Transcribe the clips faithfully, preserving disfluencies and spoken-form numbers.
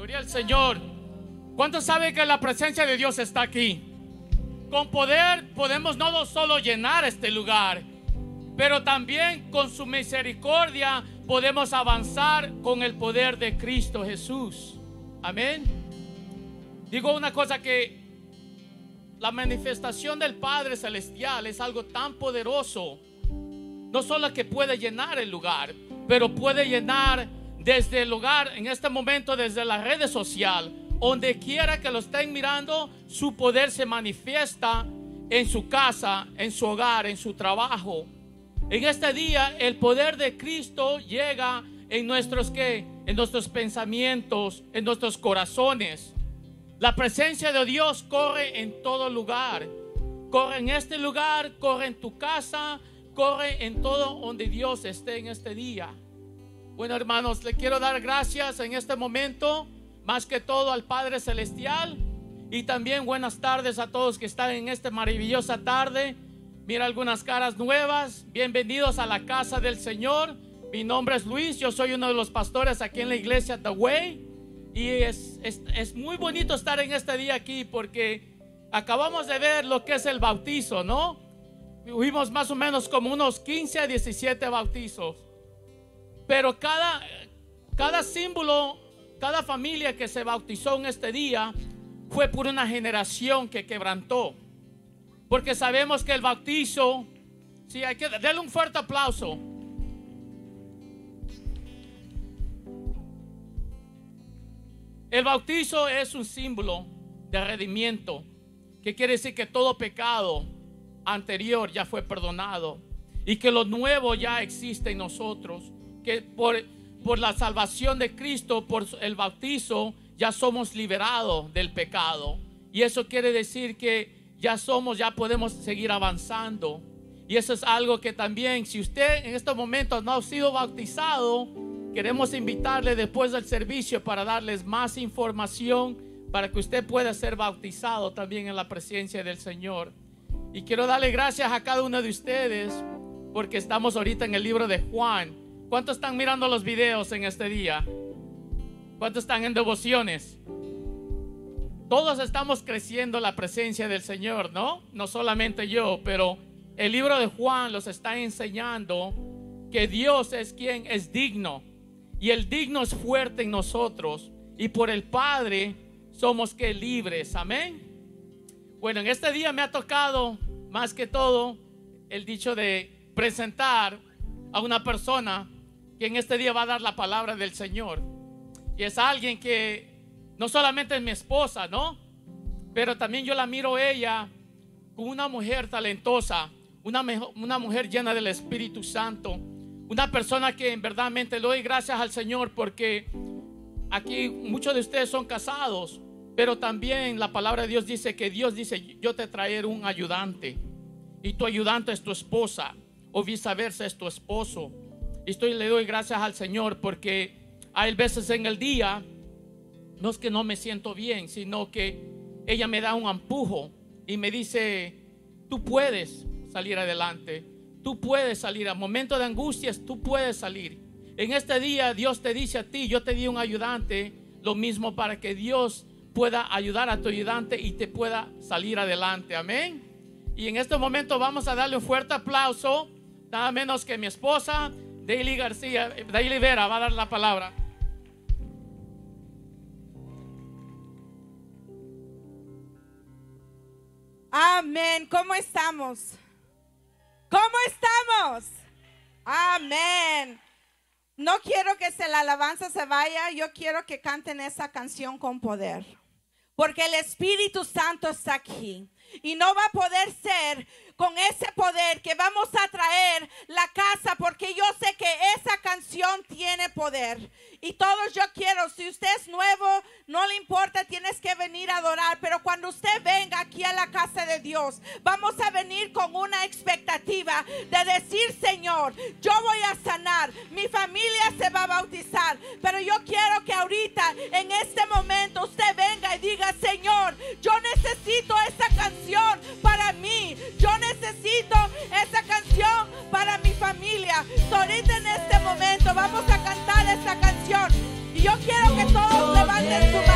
Gloria al Señor. ¿Cuántos saben que la presencia de Dios está aquí? Con poder podemos no solo llenar este lugar, pero también con su misericordia podemos avanzar con el poder de Cristo Jesús. Amén. Digo una cosa, que la manifestación del Padre Celestial es algo tan poderoso, no solo que puede llenar el lugar, pero puede llenar desde el lugar, en este momento desde las redes sociales, donde quiera que lo estén mirando, su poder se manifiesta en su casa, en su hogar, en su trabajo. En este día el poder de Cristo llega en nuestros, ¿qué? En nuestros pensamientos, en nuestros corazones. La presencia de Dios corre en todo lugar. Corre en este lugar, corre en tu casa, corre en todo donde Dios esté en este día. Bueno, hermanos, le quiero dar gracias en este momento, más que todo al Padre Celestial. Y también buenas tardes a todos que están en esta maravillosa tarde. Mira algunas caras nuevas. Bienvenidos a la casa del Señor. Mi nombre es Luis, yo soy uno de los pastores aquí en la iglesia The Way. Y es, es, es muy bonito estar en este día aquí, porque acabamos de ver lo que es el bautizo, ¿no? Vimos más o menos como unos quince a diecisiete bautizos. Pero cada, cada símbolo, cada familia que se bautizó en este día fue por una generación que quebrantó. Porque sabemos que el bautizo, sí, hay que darle un fuerte aplauso. El bautizo es un símbolo de redimiento, que quiere decir que todo pecado anterior ya fue perdonado y que lo nuevo ya existe en nosotros. Que por, por la salvación de Cristo, por el bautizo, ya somos liberados del pecado. Y eso quiere decir que ya somos, ya podemos seguir avanzando. Y eso es algo que también, si usted en estos momentos no ha sido bautizado, queremos invitarle después del servicio para darles más información, para que usted pueda ser bautizado también en la presencia del Señor. Y quiero darle gracias a cada uno de ustedes, porque estamos ahorita en el libro de Juan. ¿Cuántos están mirando los videos en este día? ¿Cuántos están en devociones? Todos estamos creciendo en la presencia del Señor, ¿no? No solamente yo, pero el libro de Juan los está enseñando que Dios es quien es digno, y el digno es fuerte en nosotros, y por el Padre somos que libres. Amén. Bueno, en este día me ha tocado más que todo el dicho de presentar a una persona que en este día va a dar la palabra del Señor. Y es alguien que no solamente es mi esposa, ¿no? Pero también yo la miro ella como una mujer talentosa, una, una mujer llena del Espíritu Santo, una persona que en verdad le doy gracias al Señor, porque aquí muchos de ustedes son casados, pero también la palabra de Dios dice que Dios dice: yo te traeré un ayudante, y tu ayudante es tu esposa, o viceversa es tu esposo. Y estoy, le doy gracias al Señor, porque hay veces en el día, no es que no me siento bien, sino que ella me da un empujo y me dice: tú puedes salir adelante, tú puedes salir a momentos de angustias, tú puedes salir. En este día Dios te dice a ti: yo te di un ayudante, lo mismo para que Dios pueda ayudar a tu ayudante y te pueda salir adelante. Amén. Y en este momento vamos a darle un fuerte aplauso, nada menos que mi esposa Daily García, Daily Vera va a dar la palabra. Amén. ¿Cómo estamos? ¿Cómo estamos? Amén. No quiero que se la alabanza se vaya. Yo quiero que canten esa canción con poder, porque el Espíritu Santo está aquí. Y no va a poder ser con ese poder que vamos a traer la casa, porque yo sé que esa canción tiene poder. Y todos, yo quiero, si usted es nuevo, no le importa, tienes que venir a adorar, pero cuando usted venga aquí a la casa de Dios, vamos a venir con una expectativa de decir: Señor, yo voy a sanar, mi familia se va a bautizar, pero yo quiero que ahorita, en este momento, usted venga y diga: Señor, yo necesito esa canción para mí, yo necesito esa canción para mi familia. So, ahorita en este momento vamos a cantar esa canción, y yo quiero que todos levanten su mano.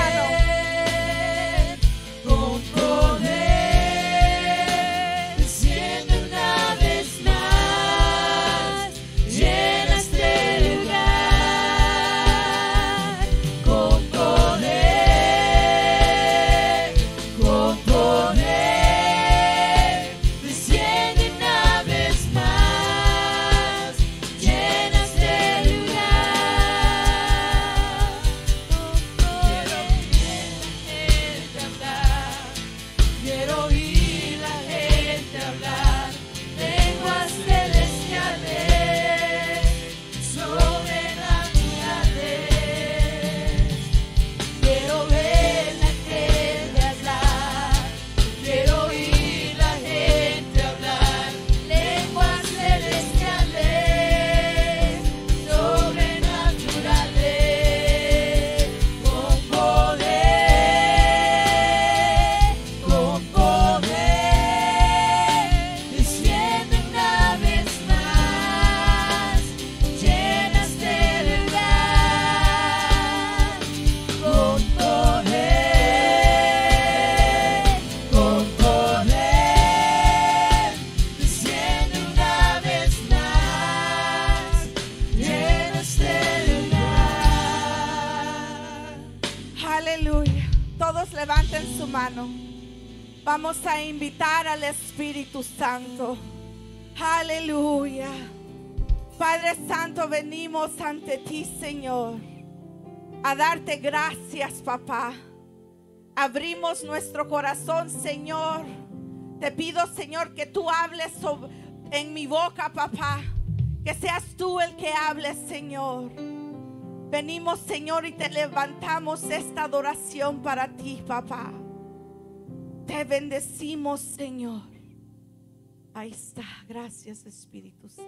Aleluya. Todos levanten su mano. Vamos a invitar al Espíritu Santo. Aleluya. Padre Santo, venimos ante ti, Señor, a darte gracias, papá. Abrimos nuestro corazón, Señor. Te pido, Señor, que tú hables sobre, en mi boca, papá. Que seas tú el que hables, Señor. Venimos, Señor, y te levantamos esta adoración para ti, papá. Te bendecimos, Señor. Ahí está. Gracias, Espíritu Santo.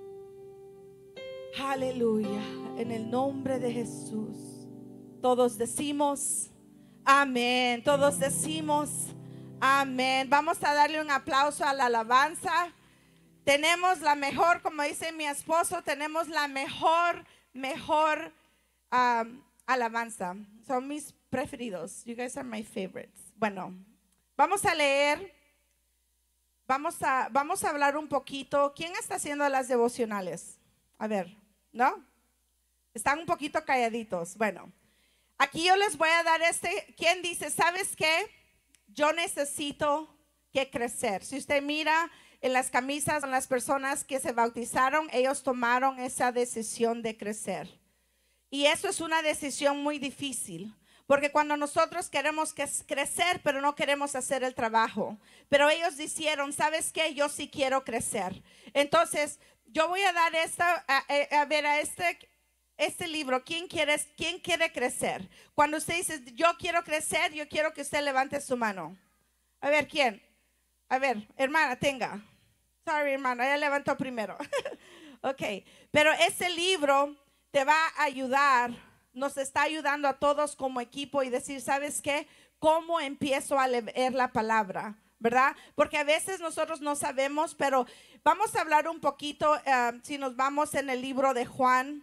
Aleluya. En el nombre de Jesús. Todos decimos amén. Todos decimos amén. Vamos a darle un aplauso a la alabanza. Tenemos la mejor, como dice mi esposo, tenemos la mejor, mejor um, alabanza. Son mis preferidos. You guys are my favorites. Bueno, vamos a leer. Vamos a, vamos a hablar un poquito. ¿Quién está haciendo las devocionales? A ver, ¿no? Están un poquito calladitos. Bueno, aquí yo les voy a dar este. ¿Quién dice, sabes qué? Yo necesito que crecer. Si usted mira en las camisas, en las personas que se bautizaron, ellos tomaron esa decisión de crecer. Y eso es una decisión muy difícil. Porque cuando nosotros queremos crecer, pero no queremos hacer el trabajo. Pero ellos dijeron, ¿sabes qué? Yo sí quiero crecer. Entonces, yo voy a dar esta, a, a, a ver, a este, este libro. ¿Quién quiere, ¿Quién quiere crecer? Cuando usted dice, yo quiero crecer, yo quiero que usted levante su mano. A ver, ¿quién? A ver, hermana, tenga. Sorry, hermana, ella levantó primero. Ok, pero ese libro te va a ayudar. Nos está ayudando a todos como equipo y decir, ¿sabes qué? ¿Cómo empiezo a leer la palabra? ¿Verdad? Porque a veces nosotros no sabemos, pero vamos a hablar un poquito, uh, si nos vamos en el libro de Juan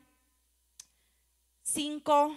cinco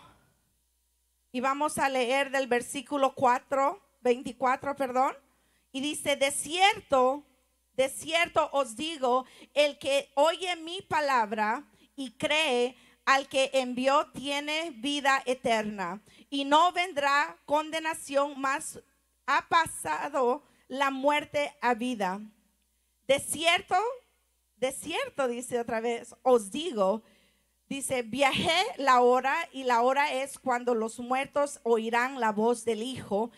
y vamos a leer del versículo cuatro, veinticuatro, perdón, y dice, de cierto, de cierto os digo, el que oye mi palabra y cree al que envió tiene vida eterna y no vendrá condenación, mas ha pasado la muerte a vida. De cierto, de cierto, dice otra vez, os digo, dice, viajé la hora y la hora es cuando los muertos oirán la voz del Hijo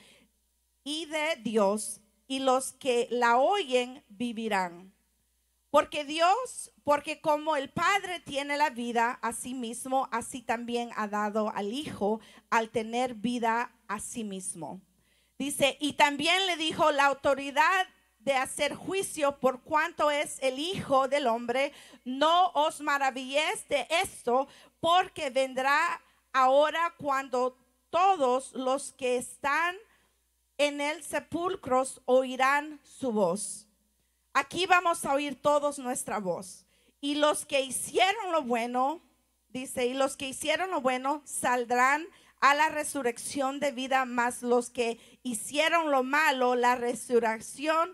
y de Dios y los que la oyen vivirán. Porque Dios, porque como el Padre tiene la vida a sí mismo, así también ha dado al Hijo al tener vida a sí mismo. Dice, y también le dijo la autoridad de hacer juicio por cuanto es el Hijo del Hombre. No os maravilléis de esto, porque vendrá ahora cuando todos los que están en el sepulcro oirán su voz. Aquí vamos a oír todos nuestra voz. Y los que hicieron lo bueno, dice, y los que hicieron lo bueno saldrán a la resurrección de vida, mas los que hicieron lo malo, la resurrección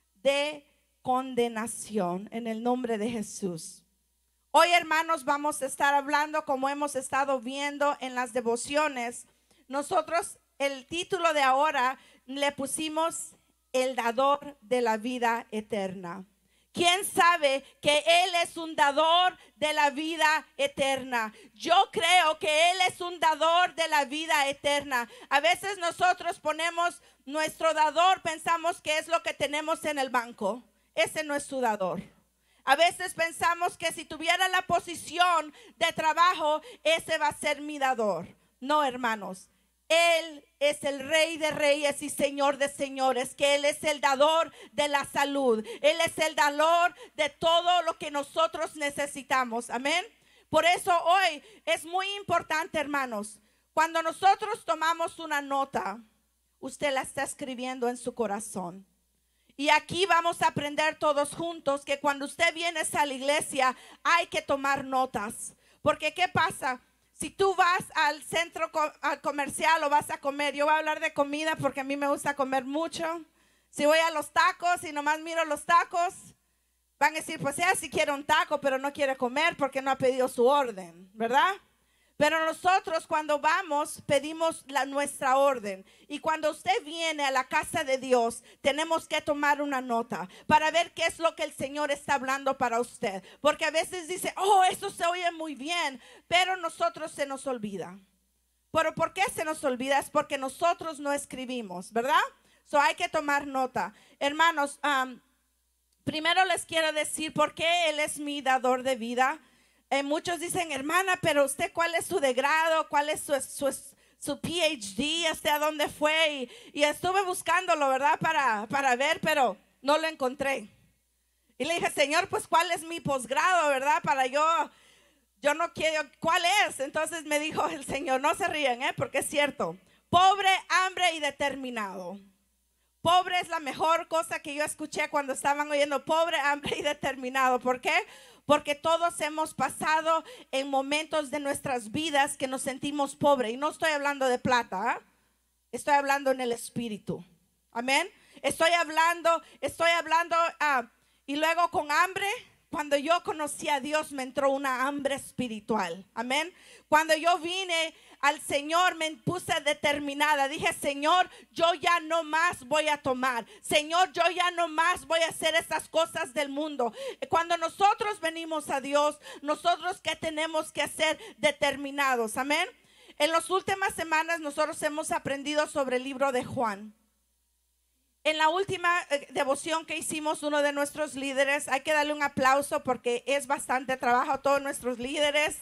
de condenación. En el nombre de Jesús. Hoy, hermanos, vamos a estar hablando, como hemos estado viendo en las devociones. Nosotros, el título de ahora le pusimos el dador de la vida eterna. ¿Quién sabe que Él es un dador de la vida eterna? Yo creo que Él es un dador de la vida eterna. A veces nosotros ponemos nuestro dador, pensamos que es lo que tenemos en el banco. Ese no es su dador. A veces pensamos que si tuviera la posición de trabajo, ese va a ser mi dador. No, hermanos. Él es el Rey de Reyes y Señor de Señores, que Él es el dador de la salud. Él es el dador de todo lo que nosotros necesitamos. Amén. Por eso hoy es muy importante, hermanos, cuando nosotros tomamos una nota, usted la está escribiendo en su corazón. Y aquí vamos a aprender todos juntos que cuando usted viene a la iglesia hay que tomar notas. Porque ¿qué pasa? Si tú vas al centro comercial o vas a comer, yo voy a hablar de comida porque a mí me gusta comer mucho. Si voy a los tacos y nomás miro los tacos, van a decir, pues ella sí quiere un taco, pero no quiere comer porque no ha pedido su orden, ¿verdad? Pero nosotros cuando vamos pedimos la, nuestra orden. Y cuando usted viene a la casa de Dios, tenemos que tomar una nota para ver qué es lo que el Señor está hablando para usted. Porque a veces dice, oh, eso se oye muy bien, pero nosotros se nos olvida. Pero ¿por qué se nos olvida? Es porque nosotros no escribimos, ¿verdad? So hay que tomar nota. Hermanos, um, primero les quiero decir por qué Él es mi dador de vida. Eh, muchos dicen, hermana, pero usted, ¿cuál es su degrado? ¿Cuál es su, su, su P H D? ¿Hasta dónde fue? Y, y estuve buscándolo, ¿verdad? Para, para ver, pero no lo encontré. Y le dije, Señor, pues, ¿cuál es mi posgrado, verdad? Para yo, yo no quiero, ¿cuál es? Entonces me dijo el Señor, no se ríen, ¿eh? Porque es cierto. Pobre, hambre y determinado. Pobre es la mejor cosa que yo escuché cuando estaban oyendo, pobre, hambre y determinado. ¿Por qué? Porque todos hemos pasado en momentos de nuestras vidas que nos sentimos pobres. Y no estoy hablando de plata, ¿eh? Estoy hablando en el espíritu. Amén. Estoy hablando, estoy hablando, uh, y luego con hambre. Cuando yo conocí a Dios me entró una hambre espiritual. Amén. Cuando yo vine al Señor me puse determinada. Dije, Señor, yo ya no más voy a tomar. Señor, yo ya no más voy a hacer esas cosas del mundo. Cuando nosotros venimos a Dios, nosotros ¿qué tenemos que hacer? Determinados. Amén. En las últimas semanas nosotros hemos aprendido sobre el libro de Juan. En la última eh, devoción que hicimos, uno de nuestros líderes, hay que darle un aplauso porque es bastante trabajo a todos nuestros líderes.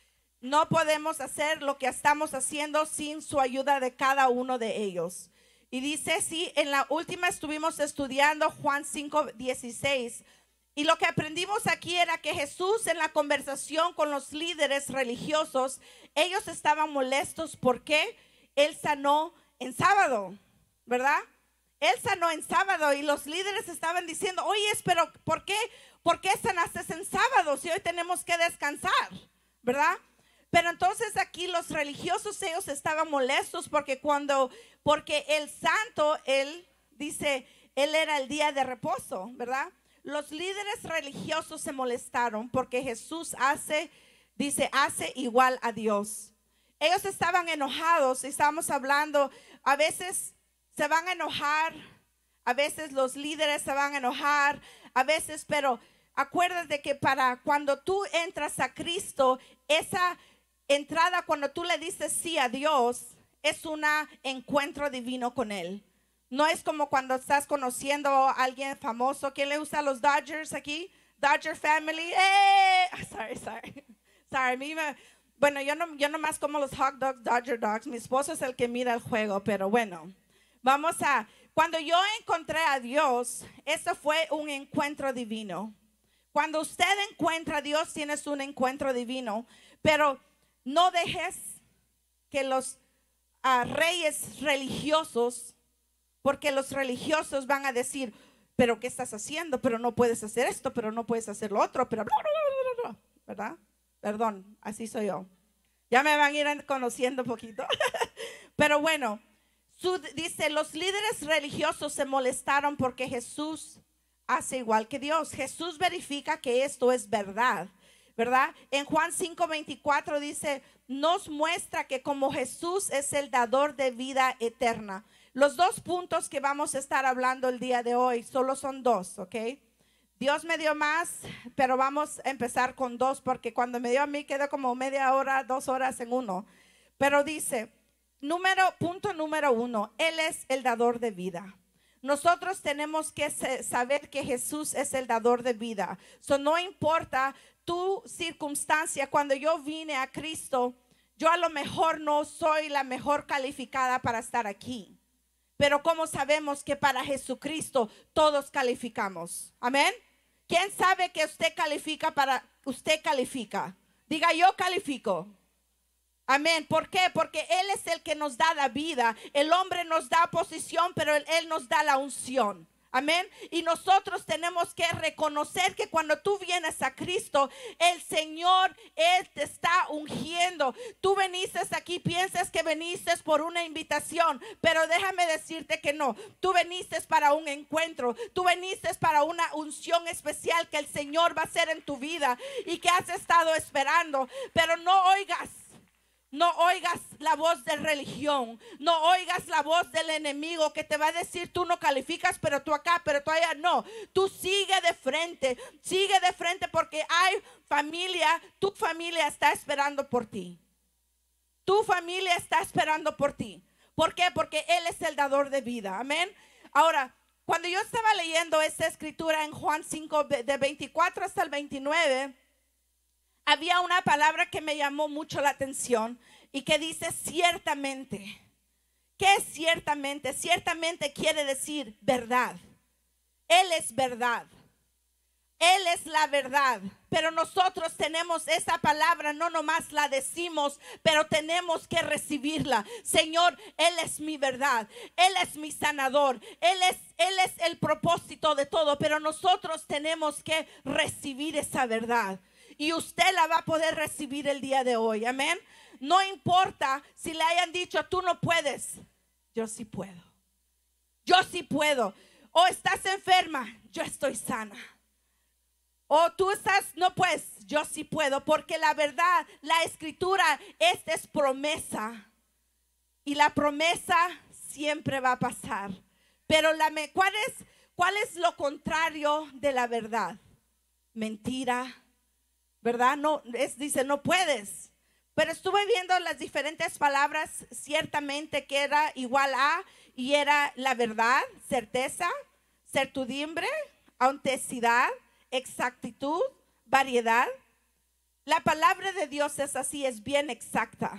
No podemos hacer lo que estamos haciendo sin su ayuda de cada uno de ellos. Y dice, sí, en la última estuvimos estudiando Juan cinco dieciséis. Y lo que aprendimos aquí era que Jesús en la conversación con los líderes religiosos, ellos estaban molestos porque Él sanó en sábado, ¿verdad? Él sanó en sábado y los líderes estaban diciendo, oye, pero ¿por qué? ¿Por qué sanaste en sábado si hoy tenemos que descansar? ¿Verdad? Pero entonces aquí los religiosos, ellos estaban molestos porque cuando, porque el santo, él dice, él era el día de reposo, ¿verdad? Los líderes religiosos se molestaron porque Jesús hace, dice, hace igual a Dios. Ellos estaban enojados, estábamos hablando, a veces se van a enojar, a veces los líderes se van a enojar, a veces, pero acuérdate que para cuando tú entras a Cristo, esa entrada, cuando tú le dices sí a Dios, es un encuentro divino con Él. No es como cuando estás conociendo a alguien famoso. ¿Quién le gusta a los Dodgers aquí? Dodger Family. ¡Eh! Sorry, sorry. Sorry, me, bueno, yo no, yo nomás como los hot dogs, Dodger dogs. Mi esposo es el que mira el juego, pero bueno. Vamos a, cuando yo encontré a Dios, eso fue un encuentro divino. Cuando usted encuentra a Dios, tienes un encuentro divino. Pero no dejes que los uh, reyes religiosos, porque los religiosos van a decir, pero ¿qué estás haciendo? Pero no puedes hacer esto, pero no puedes hacer lo otro, pero bla, bla, bla, bla, bla, ¿verdad? Perdón, así soy yo. Ya me van a ir conociendo un poquito. Pero bueno, su, dice, los líderes religiosos se molestaron porque Jesús hace igual que Dios. Jesús verifica que esto es verdad, ¿verdad? En Juan cinco veinticuatro dice, nos muestra que como Jesús es el dador de vida eterna. Los dos puntos que vamos a estar hablando el día de hoy solo son dos, ¿ok? Dios me dio más, pero vamos a empezar con dos porque cuando me dio a mí quedó como media hora, dos horas en uno. Pero dice, número, punto número uno, Él es el dador de vida. Nosotros tenemos que saber que Jesús es el dador de vida. So, no importa tu circunstancia, cuando yo vine a Cristo, yo a lo mejor no soy la mejor calificada para estar aquí. Pero como sabemos que para Jesucristo todos calificamos. Amén. ¿Quién sabe que usted califica para, usted califica? Diga, yo califico. Amén. ¿Por qué? Porque Él es el que nos da la vida. El hombre nos da posición, pero Él, Él nos da la unción. Amén. Y nosotros tenemos que reconocer que cuando tú vienes a Cristo, el Señor, Él te está ungiendo. Tú veniste aquí, piensas que veniste por una invitación, pero déjame decirte que no. Tú veniste para un encuentro. Tú veniste para una unción especial que el Señor va a hacer en tu vida y que has estado esperando. Pero no oigas No oigas la voz de religión. No oigas la voz del enemigo que te va a decir tú no calificas, pero tú acá, pero tú allá. No, tú sigue de frente. Sigue de frente porque hay familia. Tu familia está esperando por ti. Tu familia está esperando por ti. ¿Por qué? Porque Él es el dador de vida. Amén. Ahora, cuando yo estaba leyendo esta escritura en Juan cinco, de veinticuatro hasta el veintinueve, había una palabra que me llamó mucho la atención y que dice ciertamente. ¿Qué es ciertamente? Ciertamente quiere decir verdad. Él es verdad. Él es la verdad. Pero nosotros tenemos esa palabra, no nomás la decimos, pero tenemos que recibirla. Señor, Él es mi verdad. Él es mi sanador. Él es, Él es el propósito de todo. Pero nosotros tenemos que recibir esa verdad. Y usted la va a poder recibir el día de hoy. Amén. No importa si le hayan dicho tú no puedes. Yo sí puedo. Yo sí puedo. O estás enferma. Yo estoy sana. O tú estás, no puedes. Yo sí puedo. Porque la verdad, la escritura, esta es promesa. Y la promesa siempre va a pasar. Pero la, ¿cuál es, cuál es lo contrario de la verdad? Mentira. ¿Verdad? No, es, dice, no puedes. Pero estuve viendo las diferentes palabras, ciertamente que era igual a, y era la verdad, certeza, certidumbre, autenticidad, exactitud, variedad. La palabra de Dios es así, es bien exacta.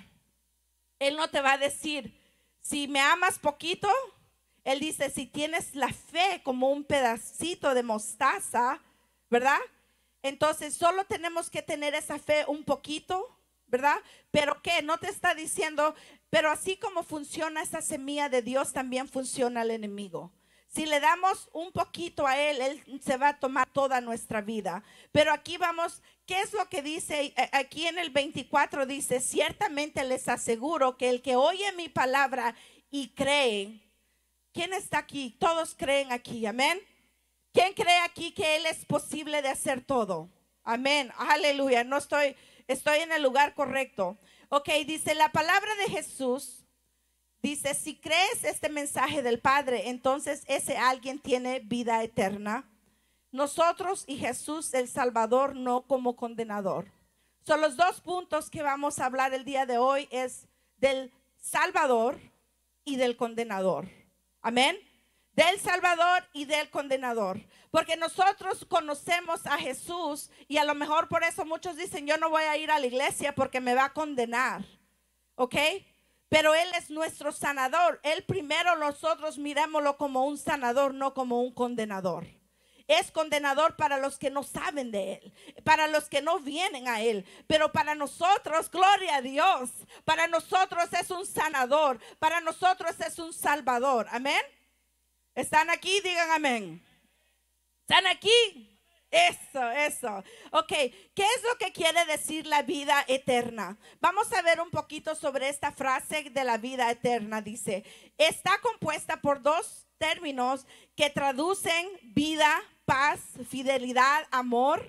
Él no te va a decir, si me amas poquito, Él dice, si tienes la fe como un pedacito de mostaza, ¿verdad? Entonces solo tenemos que tener esa fe un poquito, ¿verdad? Pero ¿qué? No te está diciendo, pero así como funciona esa semilla de Dios, también funciona el enemigo. Si le damos un poquito a Él, Él se va a tomar toda nuestra vida. Pero aquí vamos, ¿qué es lo que dice? Aquí en el veinticuatro dice, ciertamente les aseguro que el que oye mi palabra y cree. ¿Quién está aquí? Todos creen aquí, amén. ¿Quién cree aquí que Él es posible de hacer todo? Amén, aleluya. No estoy, estoy en el lugar correcto. Ok, dice la palabra de Jesús. Dice, si crees este mensaje del Padre, entonces ese alguien tiene vida eterna. Nosotros y Jesús el Salvador, no como condenador. Son los dos puntos que vamos a hablar el día de hoy, es del Salvador y del condenador. Amén. Del Salvador y del condenador. Porque nosotros conocemos a Jesús y a lo mejor por eso muchos dicen, yo no voy a ir a la iglesia porque me va a condenar. ¿Ok? Pero Él es nuestro sanador. Él primero nosotros mirémoslo como un sanador, no como un condenador. Es condenador para los que no saben de Él, para los que no vienen a Él. Pero para nosotros, gloria a Dios, para nosotros es un sanador, para nosotros es un salvador. Amén. ¿Están aquí? Digan amén. ¿Están aquí? Eso, eso. Ok, ¿qué es lo que quiere decir la vida eterna? Vamos a ver un poquito sobre esta frase de la vida eterna. Dice, está compuesta por dos términos que traducen vida, paz, fidelidad, amor,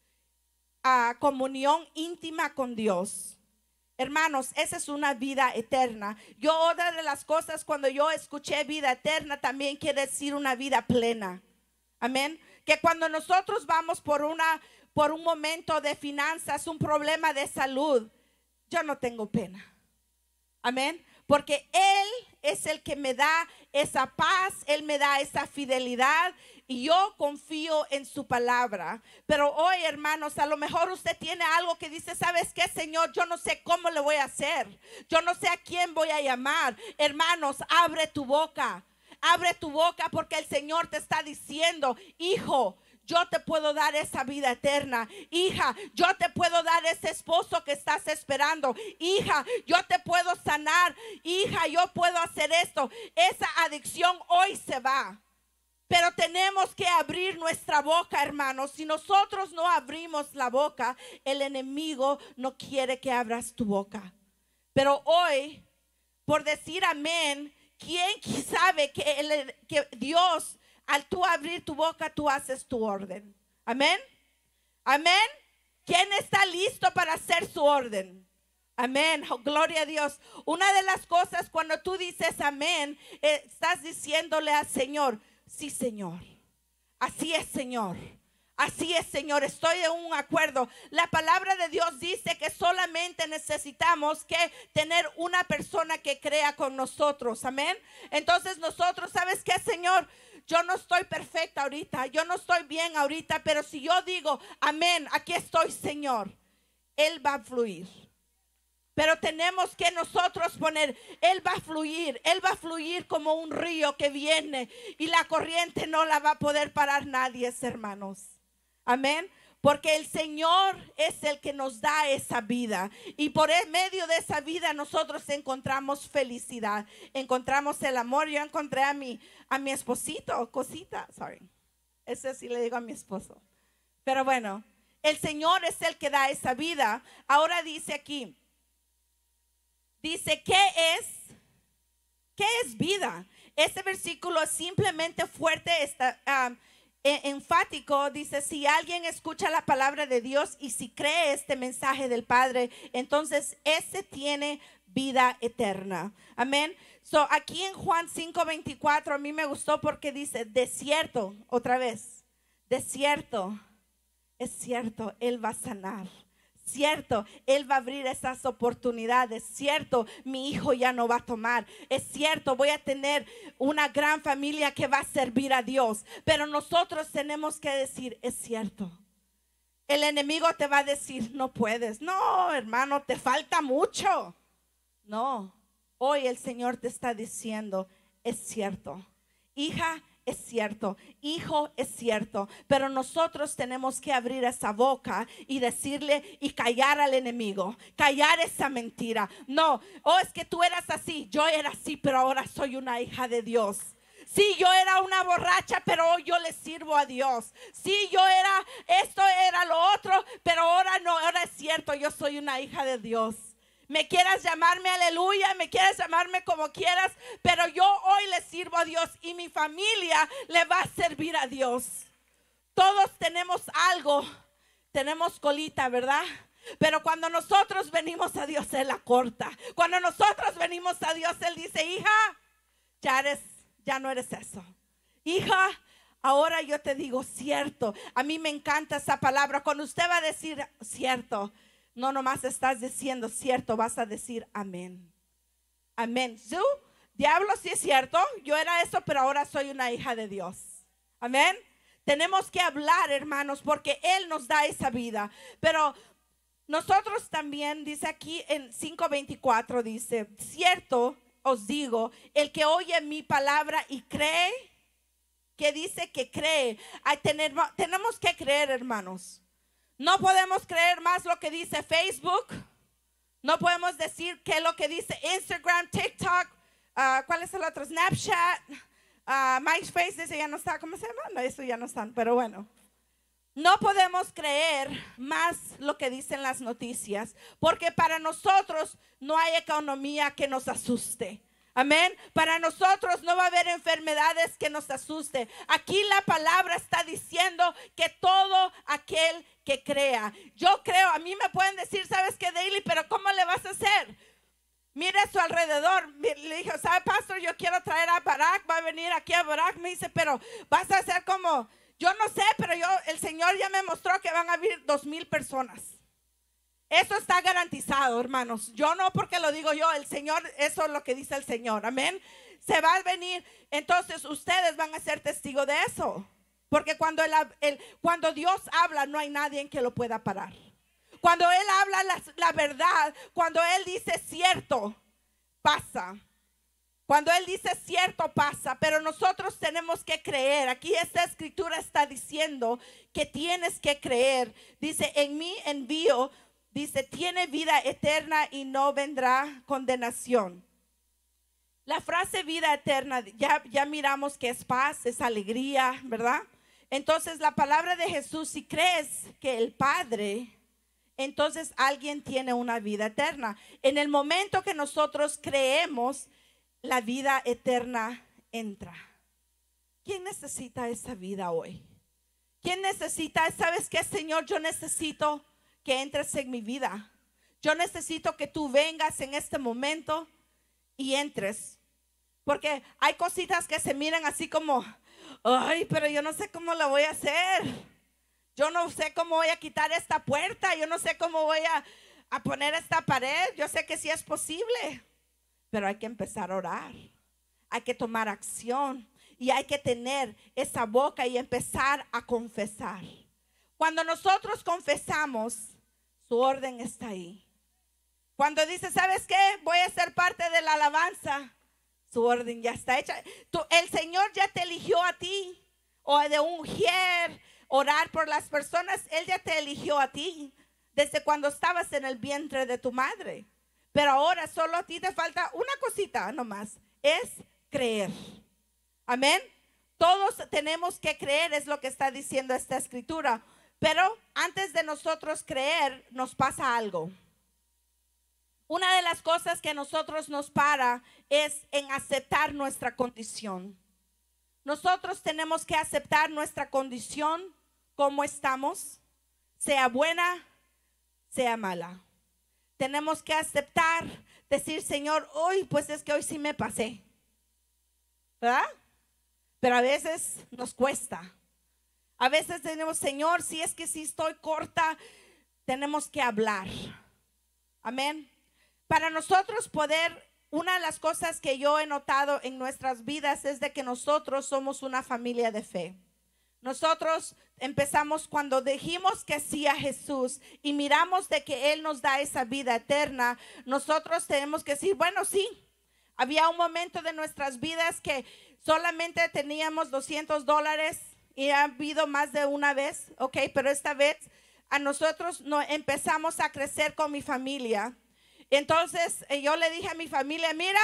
a comunión íntima con Dios. Hermanos, esa es una vida eterna. Yo, otra de las cosas cuando yo escuché vida eterna también quiere decir una vida plena. Amén. Que cuando nosotros vamos por una, por un momento de finanzas, un problema de salud, yo no tengo pena. Amén. Porque Él es el que me da esa paz, Él me da esa fidelidad y yo confío en su palabra. Pero hoy, hermanos, a lo mejor usted tiene algo que dice, ¿sabes qué, Señor? Yo no sé cómo le voy a hacer. Yo no sé a quién voy a llamar. Hermanos, abre tu boca. Abre tu boca porque el Señor te está diciendo, hijo, yo te puedo dar esa vida eterna. Hija, yo te puedo dar ese esposo que estás esperando. Hija, yo te puedo sanar. Hija, yo puedo hacer esto. Esa adicción hoy se va. Pero tenemos que abrir nuestra boca, hermanos. Si nosotros no abrimos la boca, el enemigo no quiere que abras tu boca. Pero hoy, por decir amén, ¿quién sabe que, el, que Dios, al tú abrir tu boca, tú haces tu orden? Amén. Amén. ¿Quién está listo para hacer su orden? Amén, oh, gloria a Dios. Una de las cosas cuando tú dices amén, eh, estás diciéndole al Señor, sí Señor, así es Señor, así es Señor, estoy en un acuerdo. La palabra de Dios dice que solamente necesitamos que tener una persona que crea con nosotros, amén. Entonces nosotros, ¿sabes qué, Señor? Yo no estoy perfecta ahorita, yo no estoy bien ahorita, pero si yo digo amén, aquí estoy Señor, Él va a fluir. Pero tenemos que nosotros poner, Él va a fluir, Él va a fluir como un río que viene y la corriente no la va a poder parar nadie, hermanos. Amén. Porque el Señor es el que nos da esa vida y por medio de esa vida nosotros encontramos felicidad, encontramos el amor. Yo encontré a mi, a mi esposito, cosita, sorry, ese sí le digo a mi esposo. Pero bueno, el Señor es el que da esa vida. Ahora dice aquí, dice, ¿qué es? ¿Qué es vida? Este versículo es simplemente fuerte, está, um, enfático. Dice, si alguien escucha la palabra de Dios y si cree este mensaje del Padre, entonces ese tiene vida eterna. Amén. So, aquí en Juan cinco veinticuatro a mí me gustó porque dice, de cierto, otra vez, de cierto, es cierto, Él va a sanar. Cierto, Él va a abrir esas oportunidades. Cierto, mi hijo ya no va a tomar. Es cierto, voy a tener una gran familia que va a servir a Dios. Pero nosotros tenemos que decir, es cierto. El enemigo te va a decir, no puedes. No, hermano, te falta mucho. No, hoy el Señor te está diciendo, es cierto. Hija, es cierto, hijo, es cierto, pero nosotros tenemos que abrir esa boca y decirle y callar al enemigo, callar esa mentira. No, oh, es que tú eras así, yo era así, pero ahora soy una hija de Dios. Sí, yo era una borracha, pero hoy yo le sirvo a Dios. Sí, yo era esto, era lo otro, pero ahora no, ahora es cierto, yo soy una hija de Dios. Me quieras llamarme aleluya, me quieras llamarme como quieras, pero yo hoy le sirvo a Dios y mi familia le va a servir a Dios. Todos tenemos algo, tenemos colita, ¿verdad? Pero cuando nosotros venimos a Dios, Él la corta. Cuando nosotros venimos a Dios, Él dice, hija, ya eres, ya no eres eso. Hija, ahora yo te digo cierto. A mí me encanta esa palabra. Cuando usted va a decir cierto, no nomás estás diciendo cierto, vas a decir amén. Amén. ¿Sí? Diablo, sí es cierto, yo era eso, pero ahora soy una hija de Dios. Amén. Tenemos que hablar, hermanos, porque Él nos da esa vida. Pero nosotros también, dice aquí en cinco veinticuatro, dice, cierto os digo, el que oye mi palabra y cree, que dice que cree, hay tener, tenemos que creer, hermanos. No podemos creer más lo que dice Facebook. No podemos decir que lo que dice Instagram, TikTok, uh, ¿cuál es el otro? Snapchat, uh, MySpace, ese ya no está. ¿Cómo se llama? No, eso ya no están, pero bueno. No podemos creer más lo que dicen las noticias, porque para nosotros no hay economía que nos asuste. Amén. Para nosotros no va a haber enfermedades que nos asuste. Aquí la palabra está diciendo que todo aquel que crea. Yo creo, a mí me pueden decir, ¿sabes qué, Daily? Pero ¿cómo le vas a hacer? Mire a su alrededor. Le dijo, ¿sabe, pastor? Yo quiero traer a Barack. Va a venir aquí a Barack. Me dice, pero vas a hacer como, yo no sé, pero yo, el Señor ya me mostró que van a venir dos mil personas. Eso está garantizado, hermanos. Yo no porque lo digo yo, el Señor, eso es lo que dice el Señor. Amén. Se va a venir, entonces ustedes van a ser testigos de eso. Porque cuando, el, el, cuando Dios habla, no hay nadie que lo pueda parar. Cuando Él habla la, la verdad, cuando Él dice cierto, pasa. Cuando Él dice cierto, pasa. Pero nosotros tenemos que creer. Aquí esta escritura está diciendo que tienes que creer. Dice, en mí envío. Dice, tiene vida eterna y no vendrá condenación. La frase vida eterna, ya, ya miramos que es paz, es alegría, ¿verdad? Entonces la palabra de Jesús, si crees que el Padre, entonces alguien tiene una vida eterna. En el momento que nosotros creemos, la vida eterna entra. ¿Quién necesita esa vida hoy? ¿Quién necesita? ¿Sabes qué, Señor? Yo necesito que entres en mi vida. yo necesito que tú vengas en este momento y entres. Porque hay cositas que se miran así como, ay, pero yo no sé cómo lo voy a hacer. Yo no sé cómo voy a quitar esta puerta. Yo no sé cómo voy a, a poner esta pared. Yo sé que sí es posible. Pero hay que empezar a orar. Hay que tomar acción. Y hay que tener esa boca y empezar a confesar. Cuando nosotros confesamos, su orden está ahí. Cuando dice, ¿sabes qué? Voy a ser parte de la alabanza. Su orden ya está hecha. Tú, el Señor ya te eligió a ti. O de ungir, orar por las personas. Él ya te eligió a ti. Desde cuando estabas en el vientre de tu madre. Pero ahora solo a ti te falta una cosita nomás. Es creer. Amén. Todos tenemos que creer, es lo que está diciendo esta escritura. Pero antes de nosotros creer, nos pasa algo. Una de las cosas que a nosotros nos para es en aceptar nuestra condición. Nosotros tenemos que aceptar nuestra condición como estamos, sea buena, sea mala. Tenemos que aceptar, decir, Señor, hoy pues es que hoy sí me pasé, ¿verdad? Pero a veces nos cuesta. A veces tenemos, Señor, si es que sí estoy corta, tenemos que hablar. Amén. Para nosotros poder, una de las cosas que yo he notado en nuestras vidas es de que nosotros somos una familia de fe. Nosotros empezamos cuando dijimos que sí a Jesús y miramos de que Él nos da esa vida eterna. Nosotros tenemos que decir, bueno, sí, había un momento de nuestras vidas que solamente teníamos doscientos dólares y ha habido más de una vez, ok, pero esta vez a nosotros no, empezamos a crecer con mi familia. Entonces yo le dije a mi familia, mira,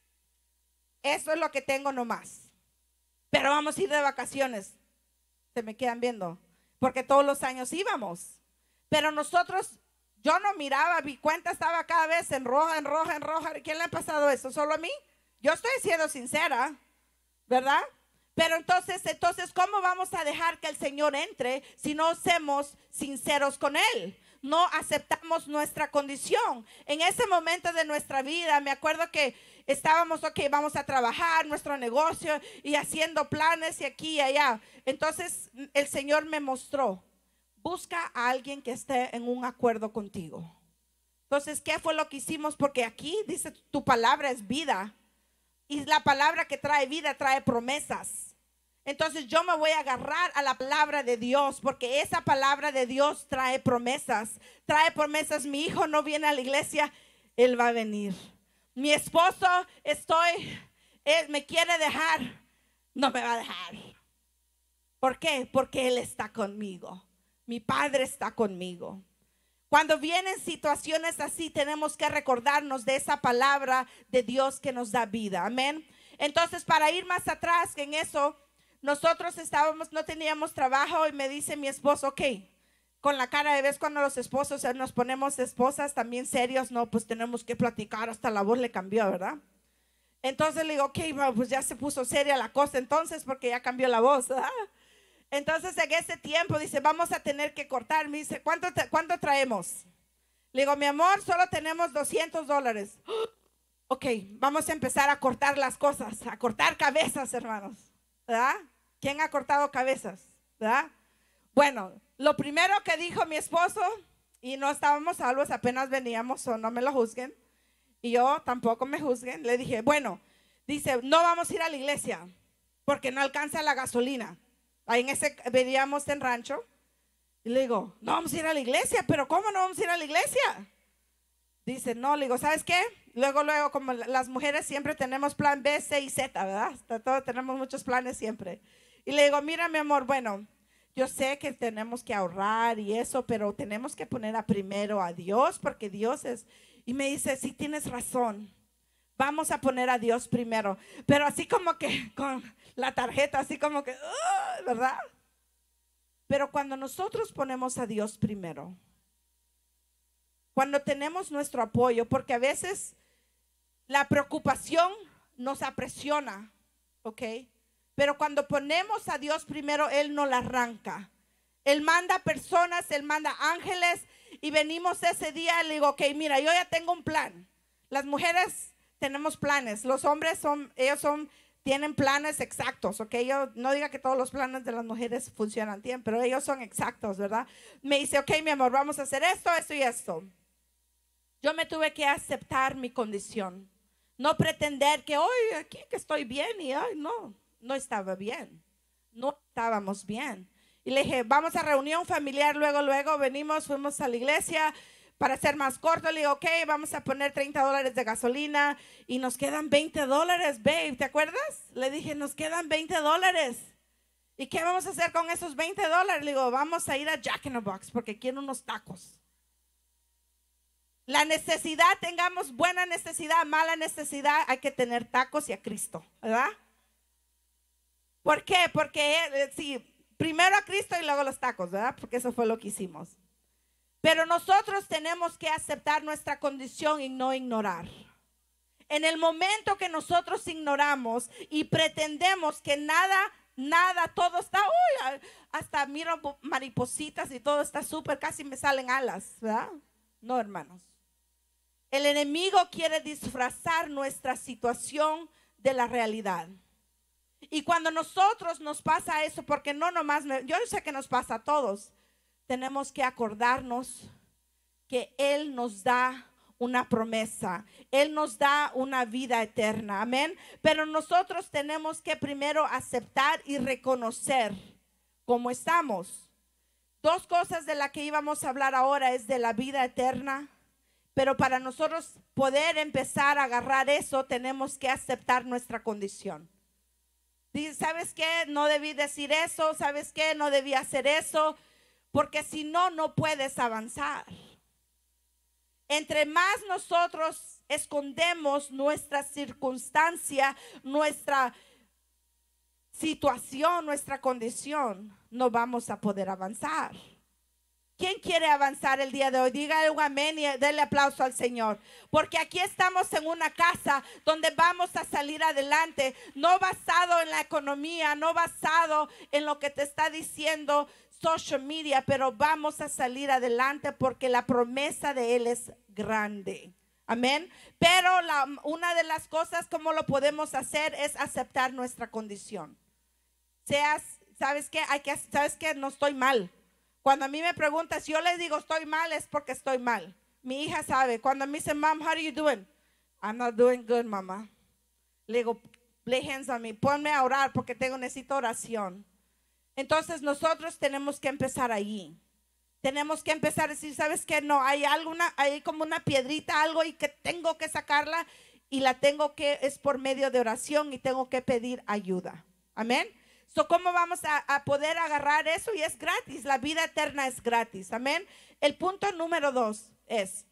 eso es lo que tengo nomás, pero vamos a ir de vacaciones. Se me quedan viendo, porque todos los años íbamos, pero nosotros, yo no miraba, mi cuenta estaba cada vez en roja, en roja, en roja. ¿Quién le ha pasado eso? ¿Solo a mí? Yo estoy siendo sincera, ¿verdad? Pero entonces, entonces, ¿cómo vamos a dejar que el Señor entre si no somos sinceros con Él? No aceptamos nuestra condición. En ese momento de nuestra vida, me acuerdo que estábamos, ok, vamos a trabajar nuestro negocio y haciendo planes y aquí y allá. Entonces el Señor me mostró, busca a alguien que esté en un acuerdo contigo. Entonces, ¿qué fue lo que hicimos? Porque aquí dice, tu palabra es vida. Y la palabra que trae vida trae promesas. Entonces yo me voy a agarrar a la palabra de Dios, porque esa palabra de Dios trae promesas. Trae promesas. Mi hijo no viene a la iglesia, él va a venir. Mi esposo, estoy, él me quiere dejar, no me va a dejar. ¿Por qué? Porque Él está conmigo. Mi Padre está conmigo. Cuando vienen situaciones así, tenemos que recordarnos de esa palabra de Dios que nos da vida. Amén. Entonces, para ir más atrás en eso, nosotros estábamos, no teníamos trabajo y me dice mi esposo, ok, con la cara de vez cuando los esposos nos ponemos esposas también serios, no, pues tenemos que platicar, hasta la voz le cambió, ¿verdad? Entonces le digo, ok, pues ya se puso seria la cosa entonces porque ya cambió la voz, ¿verdad? Entonces en ese tiempo dice, vamos a tener que cortar. Me dice, ¿cuánto, te, ¿cuánto traemos? Le digo, mi amor, solo tenemos doscientos dólares. Ok, vamos a empezar a cortar las cosas, a cortar cabezas, hermanos, ¿verdad? ¿Quién ha cortado cabezas? ¿Verdad? Bueno, lo primero que dijo mi esposo, y no estábamos salvos, apenas veníamos, o no me lo juzguen, y yo tampoco me juzguen, le dije, bueno, dice, no vamos a ir a la iglesia, porque no alcanza la gasolina. Ahí en ese, veníamos en rancho, y le digo, no vamos a ir a la iglesia, pero ¿cómo no vamos a ir a la iglesia? Dice, no, le digo, ¿sabes qué? Luego, luego, como las mujeres siempre tenemos plan B, C y Z, ¿verdad? Hasta todo, tenemos muchos planes siempre. Y le digo, mira mi amor, bueno, yo sé que tenemos que ahorrar y eso, pero tenemos que poner a primero a Dios, porque Dios es. Y me dice, sí tienes razón, vamos a poner a Dios primero. Pero así como que con la tarjeta, así como que, uh, ¿verdad? Pero cuando nosotros ponemos a Dios primero, cuando tenemos nuestro apoyo, porque a veces la preocupación nos apresiona, ¿ok? Pero cuando ponemos a Dios primero, Él no la arranca. Él manda personas, Él manda ángeles y venimos ese día. Le digo, ok, mira, yo ya tengo un plan. Las mujeres tenemos planes. Los hombres son, ellos son, tienen planes exactos, ok. Yo no diga que todos los planes de las mujeres funcionan bien, pero ellos son exactos, ¿verdad? Me dice, ok, mi amor, vamos a hacer esto, esto y esto. Yo me tuve que aceptar mi condición. No pretender que hoy aquí que estoy bien y ay, no, no estaba bien. No estábamos bien. Y le dije, vamos a reunión familiar, luego, luego venimos, fuimos a la iglesia. Para ser más corto, le digo, ok, vamos a poner treinta dólares de gasolina y nos quedan veinte dólares, babe, ¿te acuerdas? Le dije, nos quedan veinte dólares. ¿Y qué vamos a hacer con esos veinte dólares? Le digo, vamos a ir a Jack in the Box porque quiero unos tacos. La necesidad, tengamos buena necesidad, mala necesidad, hay que tener tacos y a Cristo, ¿verdad? ¿Por qué? Porque eh, sí, primero a Cristo y luego los tacos, ¿verdad? Porque eso fue lo que hicimos. Pero nosotros tenemos que aceptar nuestra condición y no ignorar. En el momento que nosotros ignoramos y pretendemos que nada, nada, todo está, uy, hasta miro maripositas y todo está súper, casi me salen alas, ¿verdad? No, hermanos. El enemigo quiere disfrazar nuestra situación de la realidad. Y cuando nosotros nos pasa eso, porque no nomás, me, yo sé que nos pasa a todos, tenemos que acordarnos que Él nos da una promesa, Él nos da una vida eterna, amén. Pero nosotros tenemos que primero aceptar y reconocer cómo estamos. Dos cosas de las que íbamos a hablar ahora es de la vida eterna, pero para nosotros poder empezar a agarrar eso, tenemos que aceptar nuestra condición. Dice, ¿sabes qué? No debí decir eso, ¿sabes qué? No debí hacer eso. Porque si no, no puedes avanzar. Entre más nosotros escondemos nuestra circunstancia, nuestra situación, nuestra condición, no vamos a poder avanzar. ¿Quién quiere avanzar el día de hoy? Diga un amén y denle aplauso al Señor. Porque aquí estamos en una casa donde vamos a salir adelante, no basado en la economía, no basado en lo que te está diciendo social media, pero vamos a salir adelante porque la promesa de Él es grande. Amén. Pero la, una de las cosas como lo podemos hacer es aceptar nuestra condición. Seas, ¿sabes qué? Hay que, ¿sabes qué? No estoy mal. Cuando a mí me preguntan, si yo les digo estoy mal, es porque estoy mal. Mi hija sabe. Cuando me dice, Mom, how are you doing? I'm not doing good, mamá. Le digo, lay hands on me. Ponme a orar porque tengo, necesito oración. Entonces nosotros tenemos que empezar ahí. Tenemos que empezar a decir, ¿sabes qué? No, hay alguna, hay como una piedrita, algo y que tengo que sacarla y la tengo que, es por medio de oración y tengo que pedir ayuda. Amén. So, ¿cómo vamos a, a poder agarrar eso? Y es gratis, la vida eterna es gratis. Amén. El punto número dos es,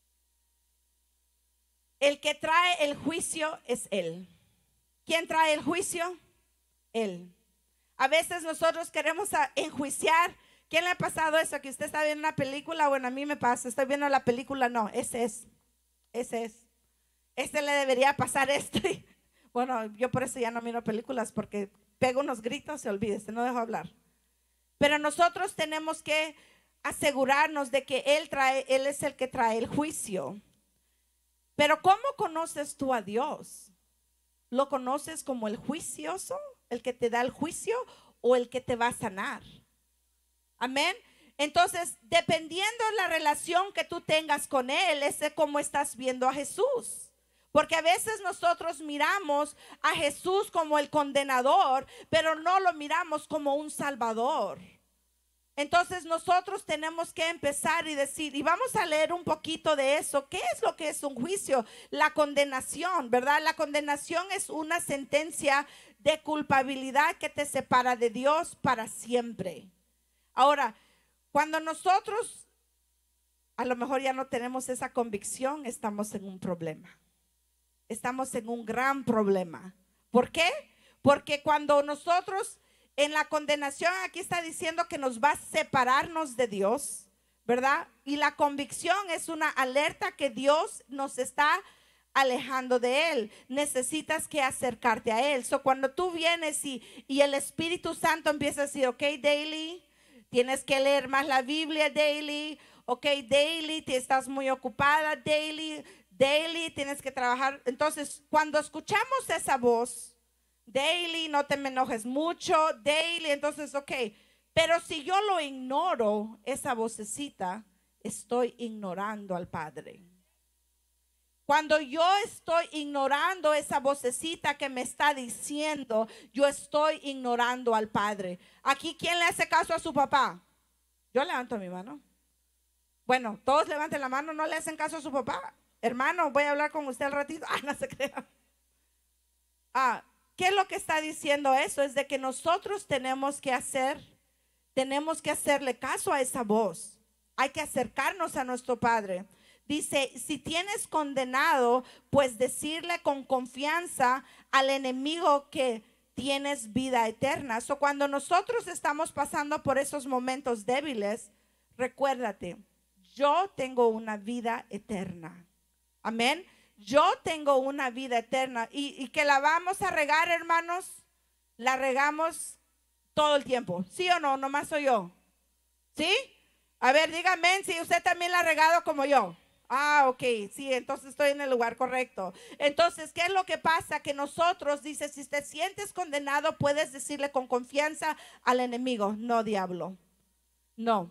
el que trae el juicio es Él. ¿Quién trae el juicio? Él. A veces nosotros queremos enjuiciar. ¿Quién le ha pasado eso? Que usted está viendo una película. Bueno, a mí me pasa, estoy viendo la película. No, ese es, ese es. Este le debería pasar esto. Bueno, yo por eso ya no miro películas porque pego unos gritos, se olvídese, no dejo hablar. Pero nosotros tenemos que asegurarnos de que Él trae, Él es el que trae el juicio. Pero ¿cómo conoces tú a Dios? ¿Lo conoces como el juicioso, el que te da el juicio o el que te va a sanar? Amén. Entonces, dependiendo de la relación que tú tengas con Él, es de cómo estás viendo a Jesús. Porque a veces nosotros miramos a Jesús como el condenador, pero no lo miramos como un salvador. Entonces nosotros tenemos que empezar y decir, y vamos a leer un poquito de eso. ¿Qué es lo que es un juicio? La condenación, ¿verdad? La condenación es una sentencia de culpabilidad que te separa de Dios para siempre. Ahora, cuando nosotros a lo mejor ya no tenemos esa convicción, estamos en un problema. Estamos en un gran problema. ¿Por qué? Porque cuando nosotros en la condenación, aquí está diciendo que nos va a separarnos de Dios, ¿verdad? Y la convicción es una alerta que Dios nos está alejando de Él. Necesitas que acercarte a Él. So, cuando tú vienes y, y el Espíritu Santo empieza a decir, ok, daily, tienes que leer más la Biblia daily. ok, daily, te estás muy ocupada, daily, daily, tienes que trabajar. Entonces, cuando escuchamos esa voz, daily, no te me enojes mucho, daily, entonces, ok. Pero si yo lo ignoro, esa vocecita, estoy ignorando al Padre. Cuando yo estoy ignorando esa vocecita que me está diciendo, yo estoy ignorando al Padre. Aquí, ¿quién le hace caso a su papá? Yo levanto mi mano. Bueno, todos levanten la mano, no le hacen caso a su papá. Hermano, voy a hablar con usted al ratito. Ah, no se crea. Ah, ¿qué es lo que está diciendo eso? Es de que nosotros tenemos que hacer, tenemos que hacerle caso a esa voz. Hay que acercarnos a nuestro Padre. Dice, si tienes condenado, pues decirle con confianza al enemigo que tienes vida eterna. So, cuando nosotros estamos pasando por esos momentos débiles, recuérdate, yo tengo una vida eterna. Amén. Yo tengo una vida eterna. Y, y que la vamos a regar, hermanos, la regamos todo el tiempo. ¿Sí o no? Nomás soy yo. ¿Sí? A ver, dígame si usted también la ha regado como yo. Ah, ok, sí, entonces estoy en el lugar correcto. Entonces, ¿qué es lo que pasa? Que nosotros, dice, si te sientes condenado, puedes decirle con confianza al enemigo, no, diablo, no,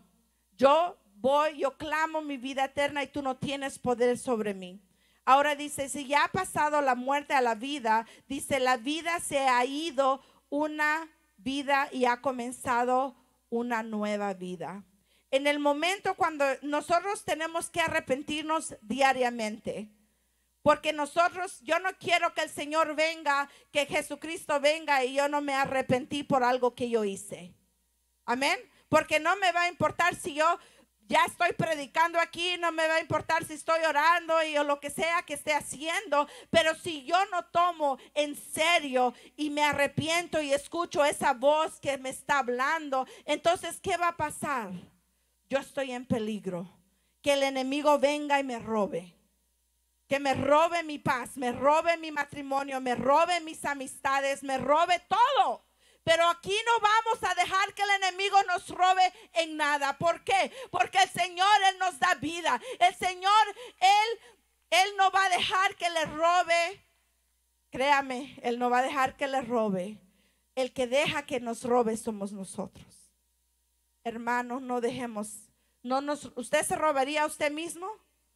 yo voy, yo clamo mi vida eterna y tú no tienes poder sobre mí. Ahora dice, si ya ha pasado la muerte a la vida, dice, la vida se ha ido una vida y ha comenzado una nueva vida. En el momento cuando nosotros tenemos que arrepentirnos diariamente, porque nosotros, yo no quiero que el Señor venga, que Jesucristo venga y yo no me arrepentí por algo que yo hice. Amén. Porque no me va a importar si yo ya estoy predicando aquí, no me va a importar si estoy orando y o lo que sea que esté haciendo, pero si yo no tomo en serio y me arrepiento y escucho esa voz que me está hablando, entonces, ¿qué va a pasar? Yo estoy en peligro, que el enemigo venga y me robe, que me robe mi paz, me robe mi matrimonio, me robe mis amistades, me robe todo. Pero aquí no vamos a dejar que el enemigo nos robe en nada. ¿Por qué? Porque el Señor, Él nos da vida. El Señor, Él, Él no va a dejar que le robe. Créame, Él no va a dejar que le robe. El que deja que nos robe somos nosotros. Hermanos, no dejemos, no nos, ¿usted se robaría a usted mismo?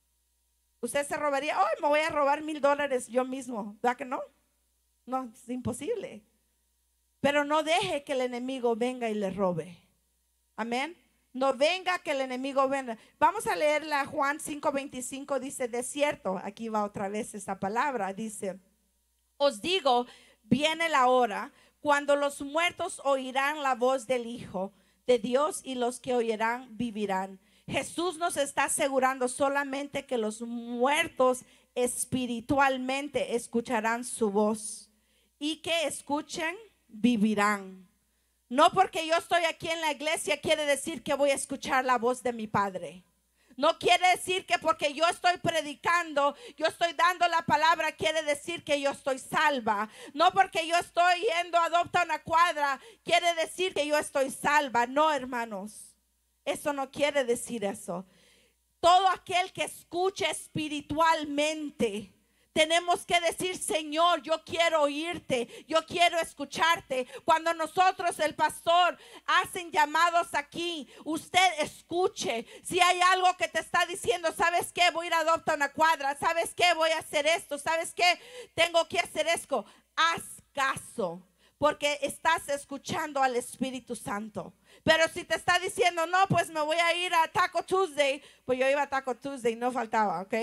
¿Usted se robaría? Hoy me voy a robar mil dólares yo mismo. ¿Verdad que no? No, es imposible. Pero no deje que el enemigo venga y le robe. Amén. No venga que el enemigo venga. Vamos a leerla. Juan cinco veinticinco dice, de cierto, aquí va otra vez esa palabra, dice, os digo, viene la hora cuando los muertos oirán la voz del Hijo de Dios y los que oirán vivirán. Jesús nos está asegurando solamente que los muertos espiritualmente escucharán su voz y que escuchen, vivirán. No porque yo estoy aquí en la iglesia quiere decir que voy a escuchar la voz de mi Padre. No quiere decir que porque yo estoy predicando, yo estoy dando la palabra, quiere decir que yo estoy salva. No porque yo estoy yendo a Adopta una Cuadra, quiere decir que yo estoy salva. No, hermanos, eso no quiere decir eso. Todo aquel que escuche espiritualmente, tenemos que decir, Señor, yo quiero oírte, yo quiero escucharte. Cuando nosotros, el pastor, hacen llamados aquí, usted escuche. Si hay algo que te está diciendo, ¿sabes qué? Voy a ir a Adopta una Cuadra. ¿Sabes qué? Voy a hacer esto. ¿Sabes qué? Tengo que hacer esto. Haz caso, porque estás escuchando al Espíritu Santo. Pero si te está diciendo, no, pues me voy a ir a Taco Tuesday, pues yo iba a Taco Tuesday, no faltaba, ¿ok?